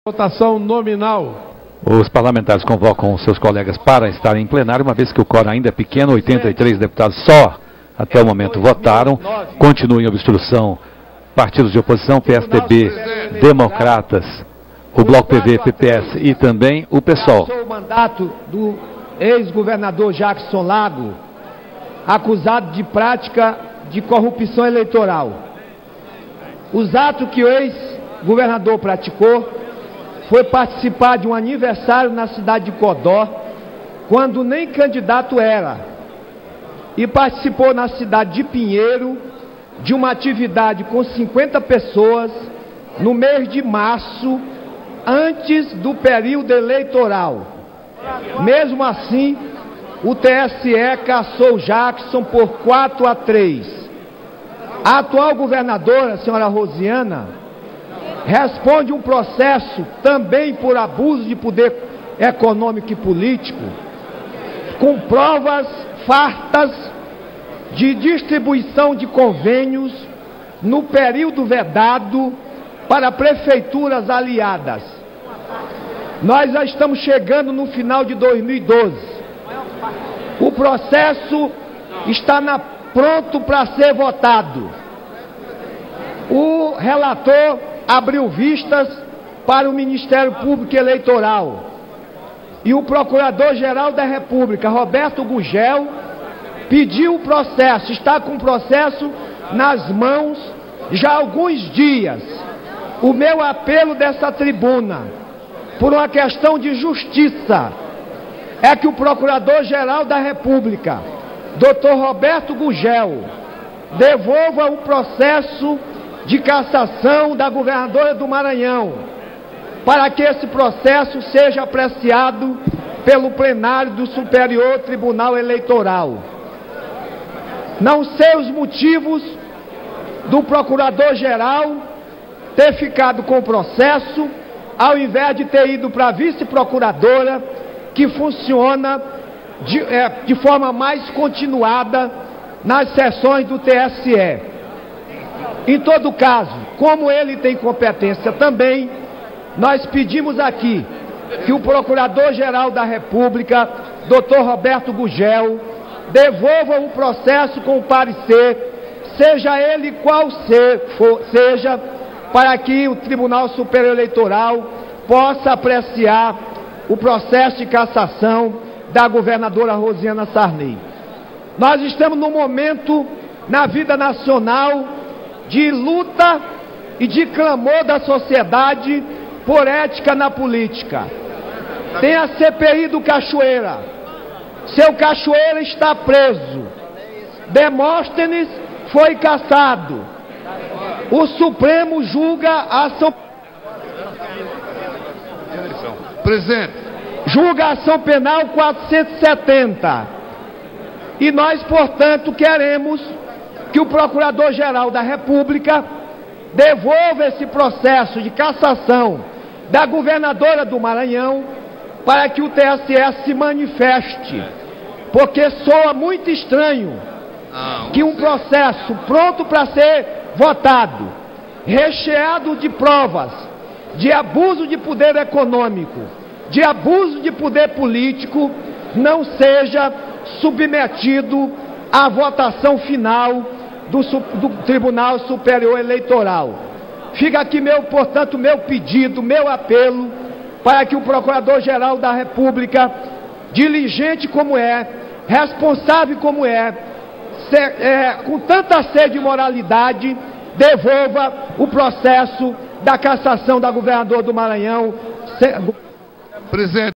Votação nominal. Os parlamentares convocam seus colegas para estarem em plenário, uma vez que o quórum ainda é pequeno, 83 deputados só até o momento votaram. Continuam em obstrução partidos de oposição, PSDB, Democratas, o Bloco PV, PPS e também o PSOL. O mandato do ex-governador Jackson Lago, acusado de prática de corrupção eleitoral. Os atos que o ex-governador praticou foi participar de um aniversário na cidade de Codó, quando nem candidato era, e participou na cidade de Pinheiro de uma atividade com 50 pessoas no mês de março, antes do período eleitoral. Mesmo assim, o TSE cassou Jackson por 4-3. A atual governadora, a senhora Rosiana, responde um processo também por abuso de poder econômico e político, com provas fartas de distribuição de convênios no período vedado para prefeituras aliadas. Nós já estamos chegando no final de 2012. O processo está pronto para ser votado. O relator abriu vistas para o Ministério Público Eleitoral. E o Procurador-Geral da República, Roberto Gugel, pediu o processo, está com o processo nas mãos já há alguns dias. O meu apelo dessa tribuna, por uma questão de justiça, é que o Procurador-Geral da República, Dr. Roberto Gugel, devolva o processo de cassação da governadora do Maranhão, para que esse processo seja apreciado pelo plenário do Superior Tribunal Eleitoral. Não sei os motivos do Procurador-Geral ter ficado com o processo, ao invés de ter ido para a vice-procuradora, que funciona de forma mais continuada nas sessões do TSE. Em todo caso, como ele tem competência também, nós pedimos aqui que o Procurador-Geral da República, Dr. Roberto Gugel, devolva o processo com o parecer, seja ele qual seja, para que o Tribunal Superior Eleitoral possa apreciar o processo de cassação da governadora Rosiana Sarney. Nós estamos num momento na vida nacional de luta e de clamor da sociedade por ética na política. Tem a CPI do Cachoeira. Seu Cachoeira está preso. Demóstenes foi cassado. O Supremo julga a ação... Presidente. Julga a ação penal 470. E nós, portanto, queremos que o Procurador-Geral da República devolva esse processo de cassação da governadora do Maranhão para que o TSE se manifeste, porque soa muito estranho que um processo pronto para ser votado, recheado de provas de abuso de poder econômico, de abuso de poder político, não seja submetido à votação final do Tribunal Superior Eleitoral. Fica aqui, portanto, meu pedido, meu apelo, para que o Procurador-Geral da República, diligente como é, responsável como é, com tanta sede de moralidade, devolva o processo da cassação da governadora do Maranhão. Presidente.